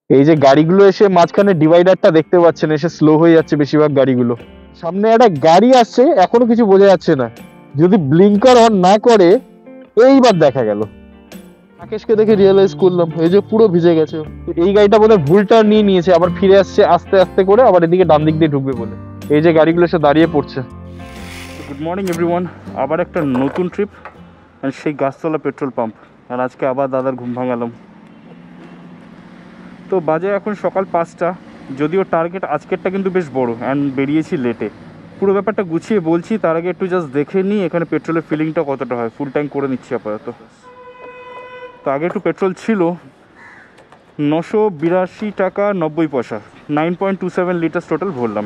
এই যে গাড়িগুলো এসে মাঝখানে ডিভাইডারটা দেখতে পাচ্ছেন, এসে স্লো হয়ে যাচ্ছে বেশিরভাগ গাড়িগুলো। সামনে একটা গাড়ি আসছে, এখনো কিছু বোঝা যাচ্ছে না, যদি ব্লিঙ্কার অন না করে এইবার দেখা গেল। রাকেশকে দেখে রিয়েলাইজ করলাম এই যে পুরো ভিজে গেছে। এই গাড়িটা বোধহয় ভুল টার্ন নিয়ে নিয়েছে, আবার ফিরে আসছে আস্তে আস্তে করে, আবার এদিকে ডান দিক দিয়ে ঢুকবে বলে। এই যে গাড়িগুলো এসে দাঁড়িয়ে পড়ছে। গুড মর্নিং এভরিওয়ান, আবার একটা নতুন ট্রিপ, সেই গাছতলা পেট্রোল পাম্প। আর আজকে আবার দাদার ঘুম ভাঙালাম। তো বাজে এখন সকাল 5টা, যদিও টার্গেট আজকেরটা কিন্তু বেশ বড়, অ্যান্ড বেরিয়েছি লেটে। পুরো ব্যাপারটা গুছিয়ে বলছি, তার আগে একটু জাস্ট দেখে নিই এখানে পেট্রোলের ফিলিংটা কতটা হয়। ফুল ট্যাঙ্ক করে নিচ্ছি আপাতত। তো আগে একটু পেট্রোল ছিল 982 টাকা 90 পয়সা, 9.27 লিটার টোটাল ভরলাম।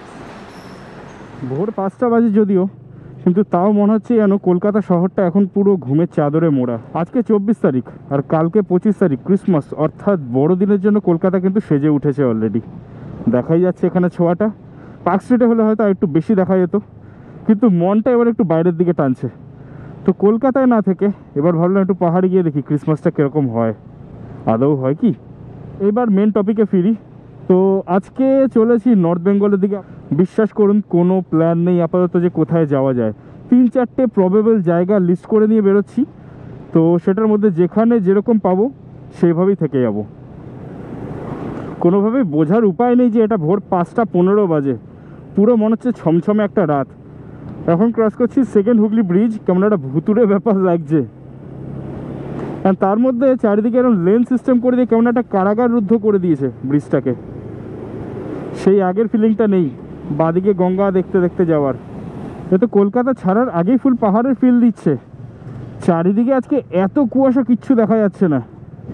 ভোর 5টা বাজে যদিও, কিন্তু তাও মনে হচ্ছে যেন কলকাতা শহরটা এখন পুরো ঘুমের চাদরে মোড়া। আজকে 24 তারিখ আর কালকে 25 তারিখ, ক্রিসমাস, অর্থাৎ বড়দিনের জন্য কলকাতা কিন্তু সেজে উঠেছে অলরেডি। দেখাই যাচ্ছে এখানে ছোঁয়াটা। পার্ক স্ট্রিটে হলে হয়তো একটু বেশি দেখা যেত, কিন্তু মনটা এবার একটু বাইরের দিকে টানছে। তো কলকাতায় না থেকে এবার ভাবলাম একটু পাহাড়ে গিয়ে দেখি ক্রিসমাসটা কীরকম হয়, আদৌ হয় কি। এবার মেন টপিকে ফিরি। তো আজকে চলেছি নর্থ বেঙ্গলের দিকে। বিশ্বাস করুন কোনো প্ল্যান নেই আপাতত যে কোথায় যাওয়া যায়। 3-4টে প্রবেবল জায়গা লিস্ট করে নিয়ে বেরোচ্ছি। তো সেটার মধ্যে যেখানে যেরকম পাবো সেইভাবেই থেকে যাব। কোনোভাবেই বোঝার উপায় নেই যে এটা ভোর 5টা 15 বাজে। পুরো মনে হচ্ছে ছমছমে একটা রাত। এখন ক্রস করছি সেকেন্ড হুগলি ব্রিজ, কেমন একটা ভুতুরে ব্যাপার লাগছে। আর তার মধ্যে চারিদিকে এরকম লেন সিস্টেম করে দিয়ে কেমন একটা কারাগার রুদ্ধ করে দিয়েছে ব্রিজটাকে। সেই আগের ফিলিংটা নেই বাদিকে গঙ্গা দেখতে দেখতে যাওয়ার। এতো কলকাতা ছাড়ার আগেই ফুল পাহাড়ের ফিল দিচ্ছে। চারিদিকে আজকে এত কুয়াশা, কিচ্ছু দেখা যাচ্ছে না।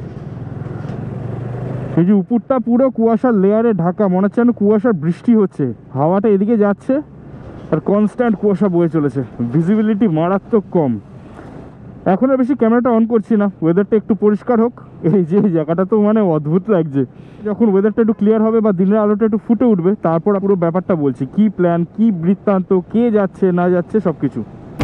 এই যে উপরটা পুরো কুয়াশার লেয়ারে ঢাকা, মনে হচ্ছে যেন কুয়াশার বৃষ্টি হচ্ছে। হাওয়াটা এদিকে যাচ্ছে আর কনস্ট্যান্ট কুয়াশা বয়ে চলেছে। ভিজিবিলিটি মারাত্মক কম। এখন আর বেশি ক্যামেরাটা অন করছি না, ওয়েদারটা একটু পরিষ্কার হোক। এই যে জায়গাটা তো মানে অদ্ভুত লাগছে। যখন ওয়েদারটা একটু ক্লিয়ার হবে বা দিনের আলোটা একটু ফুটে উঠবে, তারপর পুরো ব্যাপারটা বলছি, কি প্ল্যান, কি বৃত্তান্ত, কে যাচ্ছে না যাচ্ছে সব কিছু।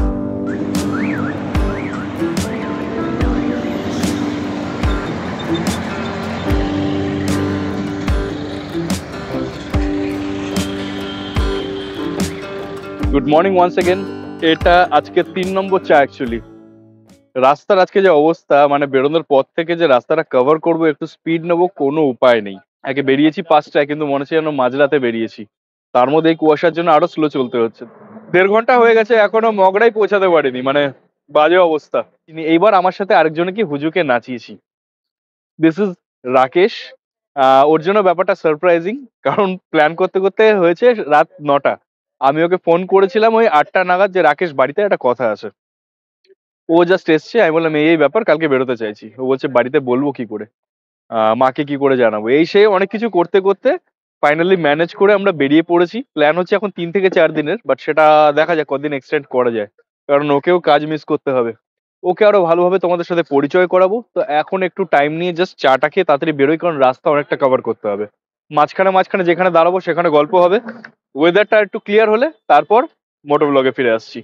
Good morning once again. এটা আজকে 3 নম্বর চা অ্যাকচুয়ালি। রাস্তার আজকে যে অবস্থা, মানে বেরোনোর পর থেকে যে রাস্তাটা কভার করবো, একটু স্পিড নেবো, কোনো উপায় নেই। আগে বেরিয়েছি 5টায়, কিন্তু মনে হচ্ছে যেন মাঝরাতে বেরিয়েছি। তার মধ্যে এই কুয়াশার জন্য আরো স্লো চলতে হচ্ছে। 1.5 ঘন্টা হয়ে গেছে, এখনো মগড়াই পৌঁছাতে পারিনি, মানে বাজে অবস্থা। এইবার আমার সাথে আরেকজনকে হুজুকে নাচিয়েছি। This is Rakesh. ওর জন্য ব্যাপারটা সারপ্রাইজিং, কারণ প্ল্যান করতে করতে হয়েছে রাত 9টা। আমি ওকে ফোন করেছিলাম ওই 8টা নাগাদ যে রাকেশ বাড়িতে একটা কথা আছে। ও জাস্ট এসছে, আমি বললাম এই ব্যাপার, কালকে বেরোতে চাইছি। ও বলছে বাড়িতে বলবো কি করে, মাকে কি করে জানাবো, এই সে অনেক কিছু করতে করতে ফাইনালি ম্যানেজ করে আমরা বেরিয়ে পড়েছি। প্ল্যান হচ্ছে এখন 3 থেকে 4 দিনের, বাট সেটা দেখা যাক কদিন এক্সটেন্ড করা যায়, কারণ ওকেও কাজ মিস করতে হবে। ওকে আরো ভালোভাবে তোমাদের সাথে পরিচয় করাবো। তো এখন একটু টাইম নিয়ে জাস্ট চাটা খেয়ে তাড়াতাড়ি বেরোই, কারণ রাস্তা অনেকটা কভার করতে হবে। মাঝখানে মাঝখানে যেখানে দাঁড়াবো সেখানে গল্প হবে। ওয়েদারটা একটু ক্লিয়ার হলে তারপর মোটর ব্লগে ফিরে আসছি।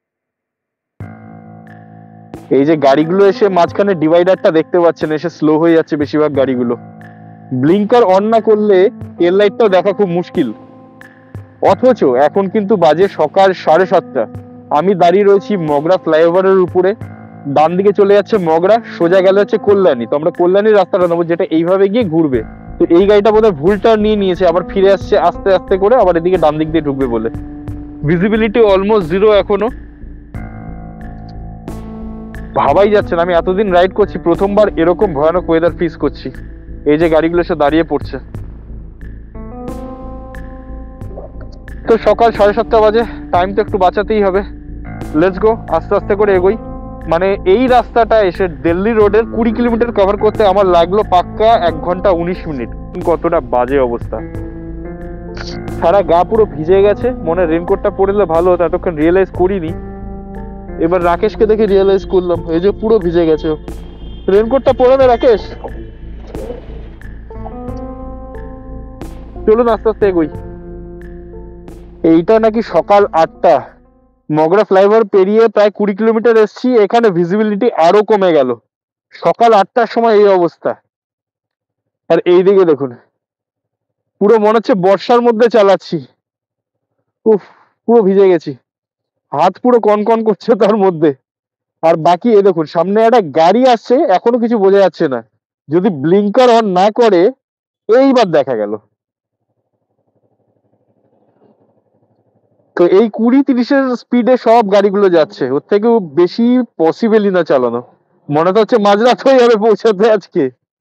এই যে গাড়িগুলো এসে মাঝখানে ডিভাইডারটা দেখতে পাচ্ছেন, এসে স্লো হয়ে যাচ্ছে বেশিরভাগ গাড়িগুলো। ব্লিঙ্কার অন না করলে টেল লাইটটাও দেখা খুব মুশকিল। অথচ এখন কিন্তু বাজে সকাল 7:30। আমি দাঁড়িয়ে রয়েছি মগরা ফ্লাইওভারের উপরে। ডান দিকে চলে যাচ্ছে মগরা, সোজা গেলে হচ্ছে কল্যাণী। তো আমরা কল্যাণীর রাস্তাটা নেবো, যেটা এইভাবে গিয়ে ঘুরবে। তো এই গাড়িটা বোধহয় ভুল টার্ন নিয়ে নিয়েছে, আবার ফিরে আসছে আস্তে আস্তে করে, আবার এদিকে ডান দিক দিয়ে ঢুকবে বলে। ভিজিবিলিটি অলমোস্ট 0 এখনো। ভাবাই যাচ্ছে না, আমি এতদিন রাইড করছি, প্রথমবার এরকম ভয়ানক ওয়েদার ফেস করছি। এই যে গাড়িগুলো এসে দাঁড়িয়ে পড়ছে। তো সকাল 7:30 বাজে, টাইম তো একটু বাঁচাতেই হবে। লেটস গো, আস্তে আস্তে করে এগোই। মানে এই রাস্তাটা এসে দিল্লি রোডের 20 কিলোমিটার কভার করতে আমার লাগলো পাক্কা 1 ঘন্টা 19 মিনিট। কতটা বাজে অবস্থা, সারা গা পুরো ভিজে গেছে। মনে রেনকোটটা পরলে ভালো হতো, এতক্ষণ রিয়েলাইজ করিনি। এবার রাকেশকে দেখে রিয়েলাইজ করলাম, এই যে পুরো ভিজে গেছে। রেনকোটটা পরে না রাকেশ। চলুন আস্তে আস্তে এগোই। এইটা নাকি সকাল 8টা, মগরা ফ্লাইওভার পেরিয়ে প্রায় 20 কিলোমিটার এসছি, এখানে ভিজিবিলিটি আরো কমে গেল। সকাল 8টার সময় এই অবস্থা। আর এইদিকে দেখুন, পুরো মনে হচ্ছে বর্ষার মধ্যে চালাচ্ছি। উফ, পুরো ভিজে গেছি, হাত পুরো কনকন করছে তার মধ্যে। আর বাকি এ দেখুন, সামনে একটা গাড়ি আসছে, এখনো কিছু বোঝা যাচ্ছে না। যদি ব্লিঙ্কার অন না করে, এইবার দেখা গেল। তো এই 20-30-এর স্পিডে সব গাড়িগুলো যাচ্ছে, ওর থেকেও বেশি পসিবলই না চালানো। মনে তো হচ্ছে মাঝরাত হয়ে যাবে পৌঁছাতে আজকে।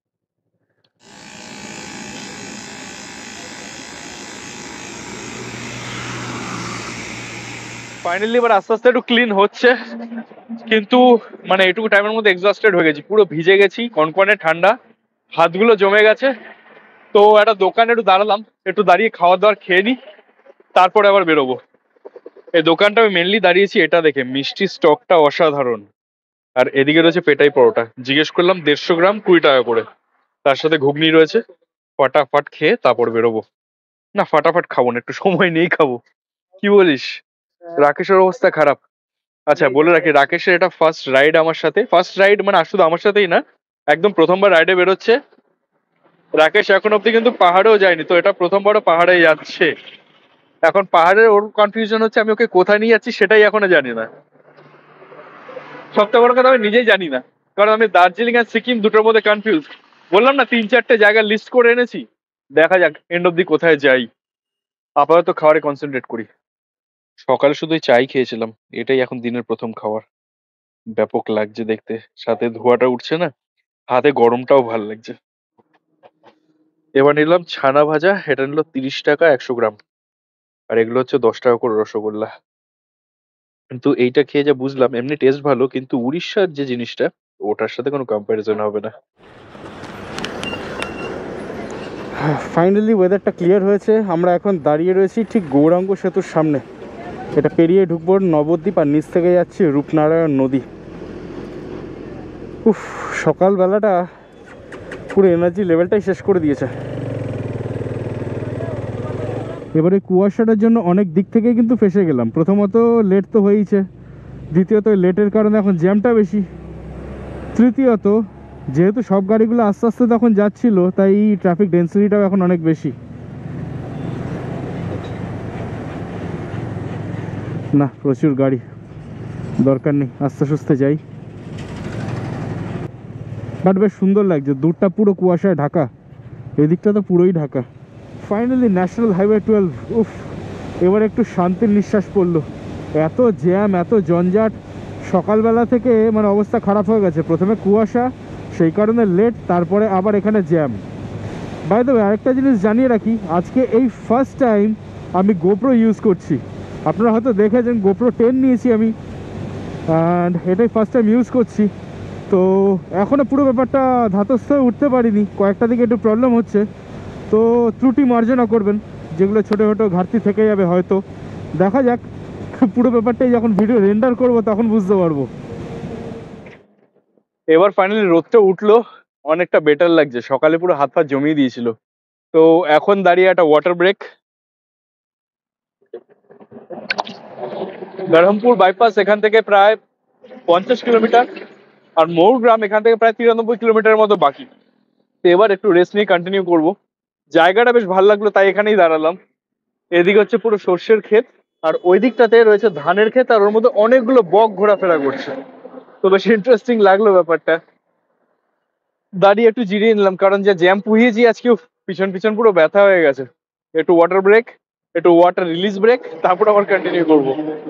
ফাইনালি এবার আস্তে আস্তে একটু ক্লিন হচ্ছে, কিন্তু মানে এটুকু টাইমের মধ্যে এক্সস্টেড হয়ে গেছি, পুরো ভিজে গেছি, কনকনে ঠান্ডা, হাতগুলো জমে গেছে। তো একটা দোকানে একটু দাঁড়ালাম, একটু দাঁড়িয়ে খাওয়ার দাওয়ার খেয়ে নিই, তারপরে আবার বেরোবো। এই দোকানটা আমি মেনলি দাঁড়িয়েছি এটা দেখে, মিষ্টি স্টকটা অসাধারণ। আর এদিকে রয়েছে পেটাই পরোটা, জিজ্ঞেস করলাম 150 গ্রাম 20 টাকা করে, তার সাথে ঘুগনি রয়েছে। ফটাফট খেয়ে তারপর বেরোবো। না, ফটাফট খাবো না, একটু সময় নিয়েই খাবো। কি বলিস? রাকেশের অবস্থা খারাপ। আচ্ছা বলে রাখি, রাকেশের এটা ফার্স্ট রাইড আমার সাথে, ফার্স্ট রাইড মানে শুধু আমার সাথেই না, একদম প্রথমবার রাইডে বেরোচ্ছে। রাকেশ এখন অব্দি কিন্তু পাহাড়েও যায়নি, তো এটা প্রথমবারও পাহাড়ে যাচ্ছে। এখন পাহাড়ের ওর কনফিউশন হচ্ছে আমি ওকে কোথায় নিয়ে যাচ্ছি সেটাই এখনো জানি না। সবথেকে বড় কথা, আমি নিজেই জানি না, কারণ আমি দার্জিলিং আর সিকিম দুটোর মধ্যে কনফিউজ। বললাম না 3-4টে জায়গা লিস্ট করে এনেছি, দেখা যাক এন্ড অব্দি কোথায় যাই। আপাতত খাবারে কনসেন্ট্রেট করি। সকালে শুধু চাই খেয়েছিলাম, এটাই এখন দিনের প্রথম খাবার। ব্যাপক লাগছে দেখতে, সাথে ধোঁয়াটা উঠছে না, হাতে গরমটাও ভাল লাগছে। এবার নিলাম ছানা ভাজা, এটা নিল 30 টাকা 100 গ্রাম। আর এগুলো হচ্ছে 10 টাকা করে রসগোল্লা। কিন্তু এইটা খেয়ে যা বুঝলাম, এমনি টেস্ট ভালো, কিন্তু উড়িষ্যার যে জিনিসটা, ওটার সাথে কোনো কম্প্যারিজন হবে না। ফাইনালি ওয়েদারটা ক্লিয়ার হয়েছে, আমরা এখন দাঁড়িয়ে রয়েছি ঠিক গৌরাঙ্গ সেতুর সামনে। এটা পেরিয়ে ঢুকবো নবদ্বীপ, আর নিচ থেকে যাচ্ছি রূপনারায়ণ নদী। উফ, সকালবেলাটা পুরো এনার্জি লেভেলটাই শেষ করে দিয়েছে। এবারে কুয়াশাটার জন্য অনেক দিক থেকে কিন্তু ফেসে গেলাম। প্রথমত লেট তো হয়েইছে, দ্বিতীয়ত লেটের কারণে এখন জ্যামটা বেশি, তৃতীয়ত যেহেতু সব গাড়িগুলো আস্তে আস্তে তখন যাচ্ছিল, তাই ট্রাফিক ডেন্সিটিটাও এখন অনেক বেশি। না, প্রচুর গাড়ি, দরকার নেই, আস্তে সুস্তে যাই। বাট বেশ সুন্দর লাগছে, দূরটা পুরো কুয়াশায় ঢাকা, এদিকটা তো পুরোই ঢাকা। Finally national highway 12। উফ, এবার একটু শান্তির নিঃশ্বাস পড়লো। এত জ্যাম, এত জঞ্জাট, সকালবেলা থেকে মানে অবস্থা খারাপ হয়ে গেছে। প্রথমে কুয়াশা, সেই কারণে লেট, তারপরে আবার এখানে জ্যাম। বাই দ্য ওয়ে, আরেকটা জিনিস জানিয়ে রাখি, আজকে এই ফার্স্ট টাইম আমি গোপ্রো ইউজ করছি। আপনারা হয়তো দেখেছেন গোপ্রো 10 নিয়েছি আমি, অ্যান্ড এটাই ফার্স্ট টাইম ইউজ করছি। তো এখনও পুরো ব্যাপারটা ধাতস্থ হয়ে উঠতে পারিনি, কয়েকটা দিকে একটু প্রবলেম হচ্ছে, তো ত্রুটি মার্জনা করবেন, যেগুলো ছোটো ছোটো ঘাটতি থেকে যাবে হয়তো। দেখা যাক, পুরো ব্যাপারটাই যখন ভিডিও রেন্ডার করব তখন বুঝতে পারবো। এবার ফাইনালি রোদটা উঠলো, অনেকটা বেটার লাগছে, সকালে পুরো হাত পা জমিয়ে দিয়েছিল। তো এখন দাঁড়িয়ে একটা ওয়াটার ব্রেক। বহরমপুর বাইপাস এখান থেকে প্রায় 50 কিলোমিটার, আর মৌরগ্রাম এখান থেকে প্রায় 93 কিলোমিটারের মতো বাকি। তো এবার একটু রেস্ট নিয়ে কন্টিনিউ করব। জায়গাটা বেশ ভালো লাগলো, তাই এখানেই দাঁড়ালাম। এদিকে হচ্ছে পুরো সর্ষের ক্ষেত, আর ওই দিকটাতে রয়েছে ধানের ক্ষেত, আর ওর মধ্যে অনেকগুলো বক ঘোরাফেরা করছে। তো বেশ ইন্টারেস্টিং লাগলো ব্যাপারটা। দাঁড়িয়ে একটু জিরিয়ে নিলাম, কারণ যে জ্যাম পুহিয়েছি আজকে, পিছন পিছন পুরো ব্যথা হয়ে গেছে। একটু ওয়াটার ব্রেক, একটু ওয়াটার রিলিজ ব্রেক, তারপর আবার কন্টিনিউ করবো।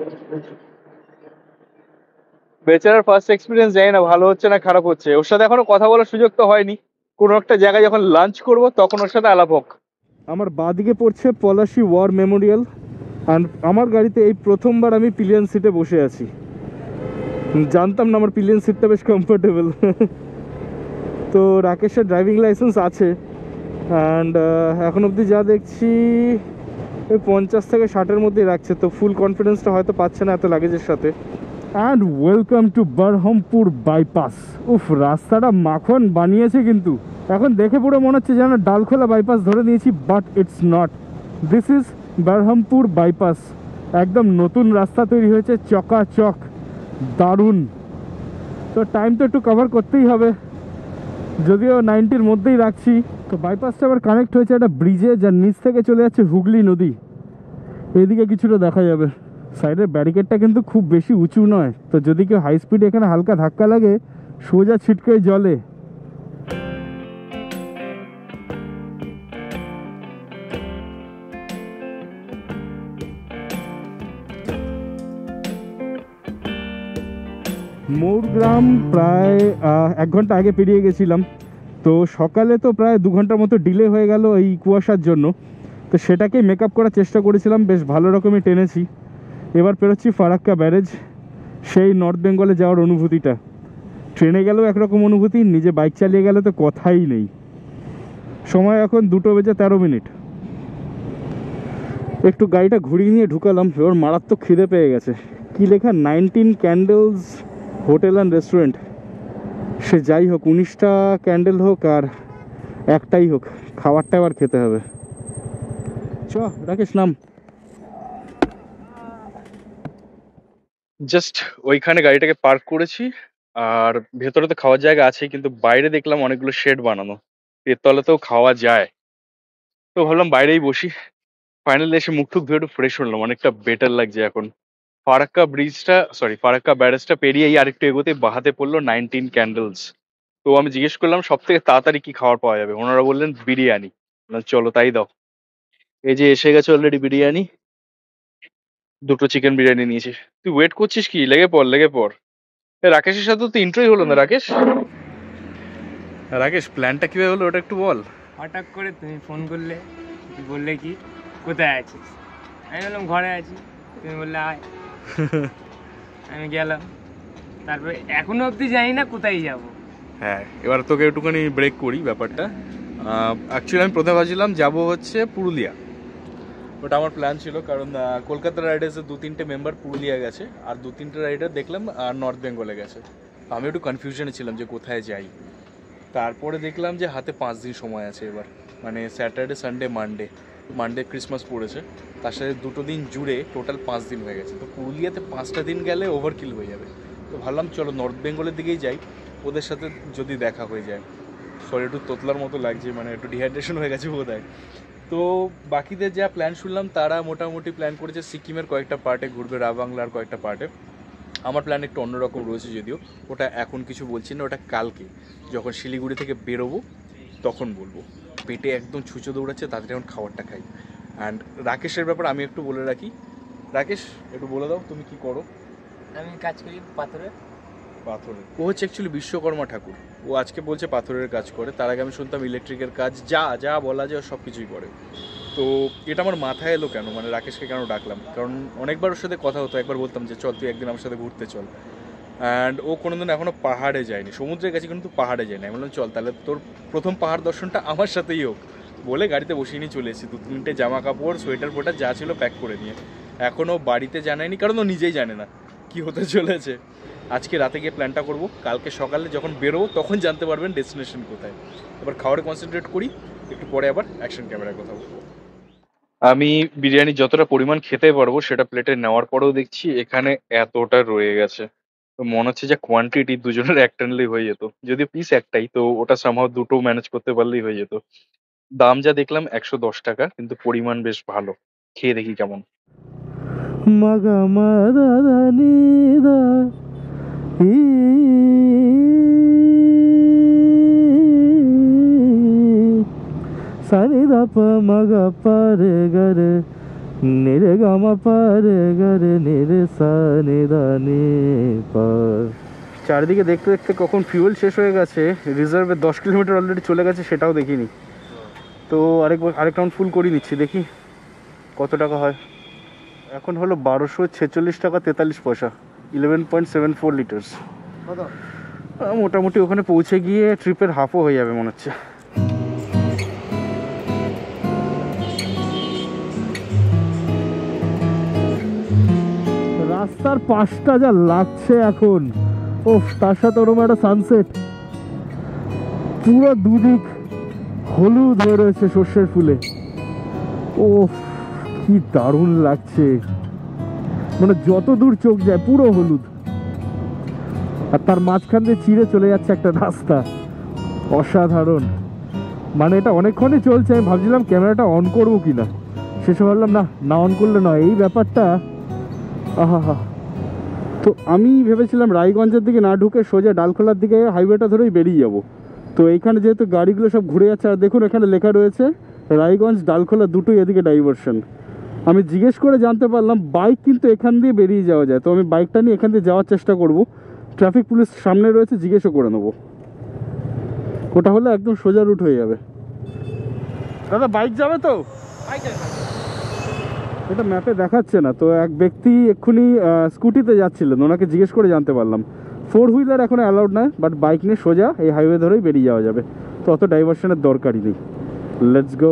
বেচারার ফার্স্ট এক্সপিরিয়েন্স, জানি না ভালো হচ্ছে না খারাপ হচ্ছে। ওর সাথে এখনো কথা বলার সুযোগ তো হয়নি, কোনো একটা জায়গায় যখন লাঞ্চ করব তখন ওর সাথে আলাপ হোক। আমার বাঁদিকে পড়ছে পলাশী ওয়ার মেমোরিয়াল, আর আমার গাড়িতে এই প্রথমবার আমি পিলিয়ন সিটে বসে আছি। জানতাম না আমার পিলিয়ন সিটটা বেশ কমফোর্টেবল। তো রাকেশের ড্রাইভিং লাইসেন্স আছে, অ্যান্ড এখন অবধি যা দেখছি ওই 50 থেকে 60-এর মধ্যেই রাখছে, তো ফুল কনফিডেন্সটা হয়তো পাচ্ছে না এত লাগেজের সাথে। And welcome to Baharampur bypass. উফ, রাস্তাটা মাখন বানিয়েছে, কিন্তু এখন দেখে পুরো মনে হচ্ছে যেন ডালখোলা বাইপাস ধরে নিয়েছি, but it's not. This is Baharampur bypass. একদম নতুন রাস্তা তৈরি হয়েছে, চকাচক, দারুণ। তো টাইম তো একটু কভার করতেই হবে, যদিও 90-র মধ্যেই রাখছি। তো বাইপাসটা আবার কানেক্ট হয়েছে একটা ব্রিজে, যার নিচ থেকে চলে যাচ্ছে হুগলি নদী। এদিকে কিছুটা দেখা যাবে। সাইডের ব্যারিকেডটা কিন্তু খুব বেশি উঁচু নয়, তো যদি কেউ হাই স্পিডে এখানে হালকা ধাক্কা লাগে সোজা ছিটকে জলে। মৌরগ্রাম প্রায় 1 ঘন্টা আগে পেরিয়ে গেছিলাম। তো সকালে তো প্রায় 2 ঘন্টার মতো ডিলে হয়ে গেল এই কুয়াশার জন্য। তো সেটাকেই মেকআপ করার চেষ্টা করেছিলাম, বেশ ভালো রকমই টেনেছি। এবার পেরোচ্ছি ফারাক্কা ব্যারেজ, সেই নর্থ বেঙ্গলে যাওয়ার অনুভূতিটা। ট্রেনে গেলেও একরকম অনুভূতি, নিজে বাইক চালিয়ে গেলে তো কথাই নেই। সময় এখন 2:13। একটু গাড়িটা ঘুরিয়ে নিয়ে ঢুকালাম। এবার মারাত্মক খিদে পেয়ে গেছে। কি লেখা 19 ক্যান্ডেলস হোটেল অ্যান্ড রেস্টুরেন্ট। সে যাই হোক, 19টা ক্যান্ডেল হোক আর একটাই হোক, খাবারটা আবার খেতে হবে। চ রাকেশ নাম। জাস্ট ওইখানে গাড়িটাকে পার্ক করেছি, আর ভেতরে তো খাওয়ার জায়গা আছে, কিন্তু বাইরে দেখলাম অনেকগুলো শেড বানানো, এর তলাতেও খাওয়া যায়। তো ভাবলাম বাইরেই বসি। ফাইনালি এসে মুখ টুক ধুয়ে একটু ফ্রেশ হলাম, অনেকটা বেটার লাগছে এখন। ফারাক্কা ব্যারেজটা পেরিয়েই আরেকটু এগোতে বাহাতে পড়লো 19 ক্যান্ডেলস। তো আমি জিজ্ঞেস করলাম সব থেকে তাড়াতাড়ি কি খাবার পাওয়া যাবে, ওনারা বললেন বিরিয়ানি। বললাম, চলো তাই দাও। এই যে এসে গেছে অলরেডি বিরিয়ানি, 2টো চিকেন বিরিয়ানি নিয়েছি। তুই ওয়েট করছিস কি? লেগে পড় লেগে পড়। রাকেশের সাথে তো ইন্ট্রোই হলো না। রাকেশ প্ল্যানটা কিভাবে হলো ওটা একটু বল। হঠাৎ করে তুমি ফোন করলে, বললে কি কোথায় আছিস, আমি বললাম ঘরে আছি। তুমি বললে আয়, আমি গেলাম। তারপরে এখনো অবধি জানি না কোথায় যাব। হ্যাঁ, এবার তোকে একটুখানি ব্রেক করি ব্যাপারটা। অ্যাকচুয়ালি আমি প্রথমে ভাবছিলাম যাবো হচ্ছে পুরুলিয়া, ওটা আমার প্ল্যান ছিল, কারণ কলকাতা রাইডার্সের 2-3টে মেম্বার পুরুলিয়া গেছে, আর 2-3টে রাইডার দেখলাম নর্থ বেঙ্গলে গেছে। আমি একটু কনফিউশনে ছিলাম যে কোথায় যাই। তারপরে দেখলাম যে হাতে 5 দিন সময় আছে এবার, মানে স্যাটারডে সানডে মানডে ক্রিসমাস পড়েছে, তার সাথে 2টো দিন জুড়ে টোটাল 5 দিন হয়ে গেছে। তো পুরুলিয়াতে 5টা দিন গেলে ওভারকিল হয়ে যাবে। তো ভাবলাম চলো নর্থ বেঙ্গলের দিকেই যাই, ওদের সাথে যদি দেখা হয়ে যায়। সরি একটু তোতলার মতো লাগছে, মানে একটু ডিহাইড্রেশন হয়ে গেছে বোধ হয়। তো বাকিদের যা প্ল্যান শুনলাম, তারা মোটামুটি প্ল্যান করেছে সিকিমের কয়েকটা পার্টে ঘুরবে, রাবাংলার কয়েকটা পার্টে। আমার প্ল্যান একটু অন্যরকম রয়েছে, যদিও ওটা এখন কিছু বলছি না, ওটা কালকে যখন শিলিগুড়ি থেকে বেরোবো তখন বলবো। পেটে একদম ছুঁচো দৌড়াচ্ছে, তাদের এখন খাবারটা খাই। অ্যান্ড রাকেশের ব্যাপার আমি একটু বলে রাখি। রাকেশ, একটু বলে দাও তুমি কি করো। আমি কাজ করি পাথরের। ও হচ্ছে অ্যাকচুয়ালি বিশ্বকর্মা ঠাকুর। ও আজকে বলছে পাথরের কাজ করে, তার আগে আমি শুনতাম ইলেকট্রিকের কাজ, যা যা বলা যায় সব কিছুই করে। তো এটা আমার মাথায় এলো কেন, মানে রাকেশকে কেন ডাকলাম, কারণ অনেকবার ওর সাথে কথা হতো। একবার বলতাম যে চল তুই একদিন আমার সাথে ঘুরতে চল, অ্যান্ড ও কোনোদিন এখনও পাহাড়ে যায়নি, সমুদ্রের কাছে কিন্তু পাহাড়ে যায়নি। আমি বললাম চল তাহলে তোর প্রথম পাহাড় দর্শনটা আমার সাথেই হোক। বলে গাড়িতে বসিয়ে নিয়ে চলে এসেছি, 2-3টে জামা কাপড় সোয়েটার ফোয়েটার যা ছিল প্যাক করে নিয়ে। এখনও বাড়িতে জানায়নি, কারণ ও নিজেই জানে না কি হতে চলেছে। আজকে রাতে গিয়ে প্ল্যানটা করবো, কালকে সকালে যখন বেরোবো তখন জানতে পারবেন ডেস্টিনেশন কোথায়। এবার খাবারে কনসেন্ট্রেট করি, একটু পরে আবার অ্যাকশন ক্যামেরায় কথা বলবো। আমি বিরিয়ানি যতটা পরিমাণ খেতে পারবো সেটা প্লেটে নেওয়ার পরেও দেখছি এখানে এতটা রয়ে গেছে। তো মনে হচ্ছে যে কোয়ান্টিটি দুজনের একটা নিলেই হয়ে যেত, যদি পিস একটাই, তো ওটা সামহাও 2টো ম্যানেজ করতে পারলেই হয়ে যেত। দাম যা দেখলাম 110 টাকা, কিন্তু পরিমাণ বেশ ভালো। খেয়ে দেখি কেমন। মাগা মাদা নি দা ই সানি দা পা মাগা পারে গারে নিরে গামা পারে গারে নিরে সানি দা নি পা। চারিদিকে দেখতে দেখতে কখন ফিউল শেষ হয়ে গেছে, রিজার্ভে 10 কিলোমিটার অলরেডি চলে গেছে, সেটাও দেখিনি। তো আরেক রাউন্ড ফুল করে নিচ্ছি, দেখি কত টাকা হয়। এখন হলো 1246 টাকা 43 পয়সা, 11.74 লিটার্স। মোটামুটি ওখানে পৌঁছে গিয়ে ট্রিপের হাফও হয়ে যাবে মনে হচ্ছে। রাস্তার পাশটা যা লাগছে এখন, ও তার সাথে ওরকম একটা সানসেট, পুরো দুদিক হলুদ হয়ে রয়েছে সর্ষের ফুলে। ও কি দারুণ লাগছে, মানে যত দূর চোখ যায় পুরো হলুদ, আর তার মাঝখান দিয়ে চিরে চলে যাচ্ছে একটা রাস্তা। অসাধারণ। মানে এটা অনেকক্ষণই চলছে, আমি ভাবছিলাম ক্যামেরাটা অন করবো কি না, শেষে ভাবলাম না না অন করলে নয়, এই ব্যাপারটা। আহা হা। তো আমি ভেবেছিলাম রায়গঞ্জের দিকে না ঢুকে সোজা ডালখোলার দিকে হাইওয়েটা ধরেই বেরিয়ে যাব। তো এইখানে যেহেতু গাড়িগুলো সব ঘুরে যাচ্ছে, আর দেখুন এখানে লেখা রয়েছে রায়গঞ্জ ডালখোলা দুটোই এদিকে ডাইভারশন। আমি জিজ্ঞেস করে জানতে পারলাম বাইক কিন্তু এখান দিয়ে বেরিয়ে যাওয়া যায়, তো আমি বাইকটা নিয়ে এখান দিয়ে যাওয়ার চেষ্টা করব। ট্রাফিক পুলিশ সামনে রয়েছে, জিজ্ঞেসও করে নেবো, ওটা হলে একদম সোজা রুট হয়ে যাবে। দাদা বাইক যাবে তো? এটা ম্যাপে দেখাচ্ছে না তো। এক ব্যক্তি এক্ষুনি স্কুটিতে যাচ্ছিলেন, ওনাকে জিজ্ঞেস করে জানতে পারলাম 4 হুইলার এখন অ্যালাউড নয়, বাট বাইক নিয়ে সোজা এই হাইওয়ে ধরেই বেরিয়ে যাওয়া যাবে, তো অত ডাইভারশনের দরকারই নেই। Let's go.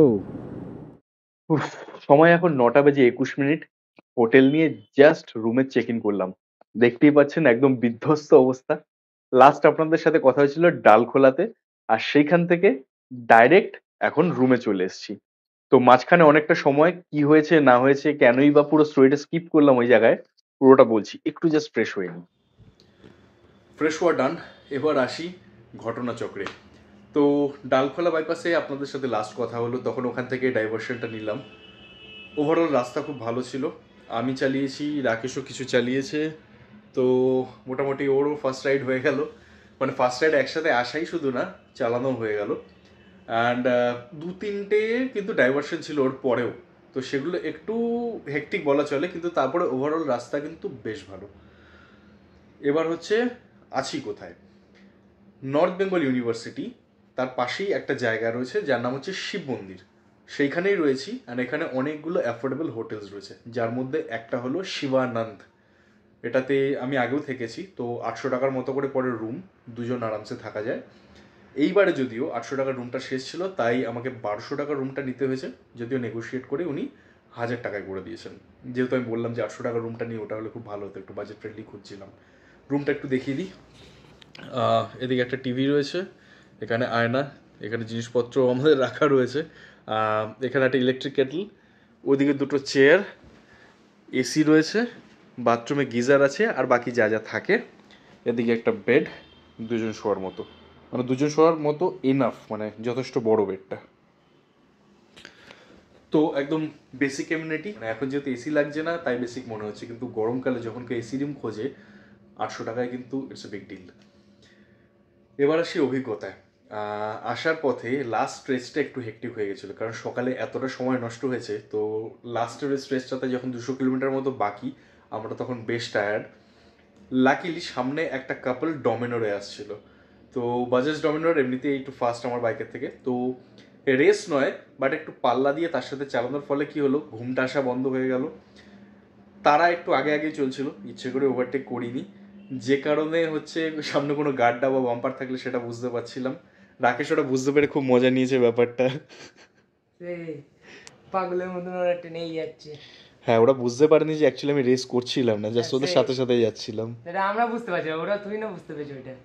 সময় এখন 9:21। হোটেল নিয়ে জাস্ট রুমে চেক ইন করলাম। দেখতেই পাচ্ছেন একদম বিধ্বস্ত অবস্থা। লাস্ট আপনাদের সাথে কথা হয়েছিল ডালখোলাতে, আর সেইখান থেকে ডাইরেক্ট এখন রুমে চলে এসেছি। তো মাঝখানে অনেকটা সময় কি হয়েছে না হয়েছে, কেনই বা পুরো স্টোরিটা স্কিপ করলাম ওই জায়গায়, পুরোটা বলছি। একটু জাস্ট ফ্রেশ হয়ে নিই। ফ্রেশ হওয়া ডান, এবার আসি ঘটনাচক্রে। তো ডালখোলা বাইপাসে আপনাদের সাথে লাস্ট কথা হলো, তখন ওখান থেকে ডাইভারশনটা নিলাম। ওভারঅল রাস্তা খুব ভালো ছিল, আমি চালিয়েছি, রাকেশও কিছু চালিয়েছে। তো মোটামুটি ওরও ফার্স্ট রাইড হয়ে গেল, মানে ফার্স্ট রাইড একসাথে আসাই শুধু না, চালানো হয়ে গেল। অ্যান্ড 2-3টে কিন্তু ডাইভারশন ছিল ওর পরেও, তো সেগুলো একটু হেকটিক বলা চলে, কিন্তু তারপরে ওভারঅল রাস্তা কিন্তু বেশ ভালো। এবার হচ্ছে আছি কোথায়, নর্থ বেঙ্গল ইউনিভার্সিটি, তার পাশেই একটা জায়গা রয়েছে যার নাম হচ্ছে শিব মন্দির, সেইখানেই রয়েছি। আর এখানে অনেকগুলো অ্যাফোর্ডেবল হোটেলস রয়েছে, যার মধ্যে একটা হলো শিবানন্দ। এটাতে আমি আগেও থেকেছি, তো 800 টাকার মতো করে পরে রুম, দুজন আরামসে থাকা যায়। এইবারে যদিও 800 টাকার রুমটা শেষ ছিল, তাই আমাকে 1200 টাকার রুমটা নিতে হয়েছে, যদিও নেগোশিয়েট করে উনি 1000 টাকায় করে দিয়েছেন। যেহেতু আমি বললাম যে 800 টাকার রুমটা নিয়ে, ওটা হলে খুব ভালো হতো, একটু বাজেট ফ্রেন্ডলি খুঁজছিলাম। রুমটা একটু দেখিয়ে দিই। এদিকে একটা টিভি রয়েছে, এখানে আয়না, এখানে জিনিসপত্র আমাদের রাখা রয়েছে। এখানে একটা ইলেকট্রিক কেটল, ওদিকে দুটো চেয়ার, এসি রয়েছে, বাথরুমে গিজার আছে, আর বাকি যা যা থাকে। এদিকে একটা বেড, দুজন শোয়ার মতো, মানে দুজন শোয়ার মতো এনাফ, মানে যথেষ্ট বড় বেডটা। তো একদম বেসিক এমিউনিটি, মানে এখন যেহেতু এসি লাগছে না তাই বেসিক মনে হচ্ছে, কিন্তু গরমকালে যখন কেউ এসি রুম খোঁজে 800 টাকায় কিন্তু ইটস এ বিগ ডিল। এবার আসি অভিজ্ঞতায়। আসার পথে লাস্ট স্ট্রেচটা একটু হেক্টিক হয়ে গেছিলো, কারণ সকালে এতটা সময় নষ্ট হয়েছে। তো লাস্টের স্ট্রেচটাতে যখন 200 কিলোমিটার মতো বাকি, আমরা তখন বেশ টায়ার্ড। লাকিলি সামনে একটা কাপল ডমিনোরে আসছিল, তো বাজাজ ডমিনোর এমনিতেই একটু ফাস্ট আমার বাইকের থেকে, তো রেস নয় বাট একটু পাল্লা দিয়ে তার সাথে চালানোর ফলে কি হলো, ঘুমটা আসা বন্ধ হয়ে গেল। তারা একটু আগে আগেই চলছিল, ইচ্ছে করে ওভারটেক করিনি, যে কারণে হচ্ছে সামনে কোনো গার্ডা বা বাম্পার থাকলে সেটা বুঝতে পারছিলাম। রাকেশ ওটা বুঝতে পেরে খুব মজা নিয়েছে ব্যাপারটা। পাগলের মতন ওরা টেনেই যাচ্ছে। হ্যাঁ, ওরা বুঝতে পারেনি যে অ্যাকচুয়ালি আমি রেস করছিলাম না, জাস্ট ওদের সাথে সাথে যাচ্ছিলাম। এটা আমরা বুঝতে পারছি, ওরা তুই না বুঝতে পেরেছি ওইটা।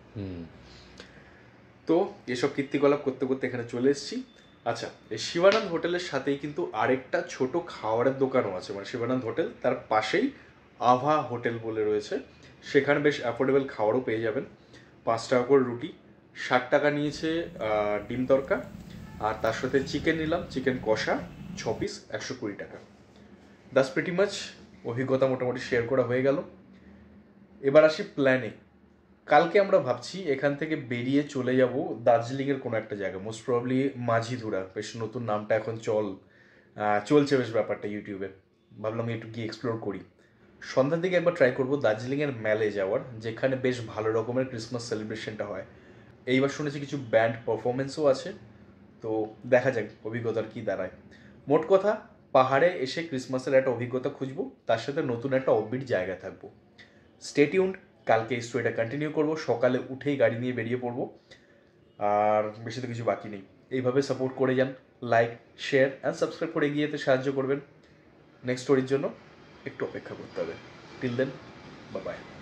তো এসব কীর্তিকলাপ করতে করতে এখানে চলে এসেছি। আচ্ছা, এই শিবানন্দ হোটেলের সাথেই কিন্তু আরেকটা ছোট খাবারের দোকানও আছে, মানে শিবানন্দ হোটেল তার পাশেই আভা হোটেল বলে রয়েছে, সেখানে বেশ অ্যাফোর্ডেবল খাবারও পেয়ে যাবেন। 5 টাকা করে রুটি, 60 টাকা নিয়েছে ডিম তরকা, আর তার সাথে চিকেন নিলাম, চিকেন কষা 6 পিস, 120 টাকা। That's pretty much. অভিজ্ঞতা মোটামুটি শেয়ার করা হয়ে গেল। এবার আসি প্ল্যানে। কালকে আমরা ভাবছি এখান থেকে বেরিয়ে চলে যাব দার্জিলিংয়ের কোনো একটা জায়গা, মোস্ট প্রবাবলি মাঝিধুরা, বেশ নতুন নামটা এখন চলছে বেশ ব্যাপারটা ইউটিউবে। ভাবলাম একটু গিয়ে এক্সপ্লোর করি। সন্ধ্যার দিকে একবার ট্রাই করবো দার্জিলিংয়ের মেলে যাওয়ার, যেখানে বেশ ভালো রকমের ক্রিসমাস সেলিব্রেশনটা হয়। এইবার শুনেছি কিছু ব্যান্ড পারফরমেন্সও আছে, তো দেখা যাক অভিজ্ঞতার কি দাঁড়ায়। মোট কথা, পাহাড়ে এসে ক্রিসমাসের একটা অভিজ্ঞতা খুঁজবো, তার সাথে নতুন একটা অফবিট জায়গায় থাকবো। স্টে টিউনড, কালকে এই স্টোরিটা কন্টিনিউ করবো, সকালে উঠেই গাড়ি নিয়ে বেরিয়ে পড়বো। আর বেশি তো কিছু বাকি নেই, এইভাবে সাপোর্ট করে যান, লাইক, শেয়ার অ্যান্ড সাবস্ক্রাইব করে এগিয়ে যেতে সাহায্য করবেন। নেক্সট স্টোরির জন্য একটু অপেক্ষা করতে হবে। Till then, bye by.